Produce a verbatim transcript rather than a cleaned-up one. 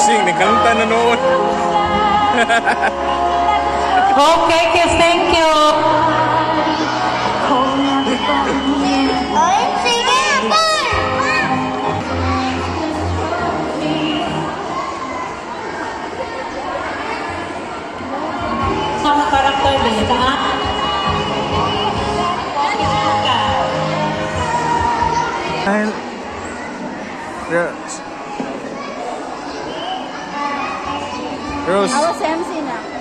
Pusing, may kanta na noon. Okay, kiss, thank you. Ay, sige, Apple! Sama karakter din, ha? Rose. Awas M C na.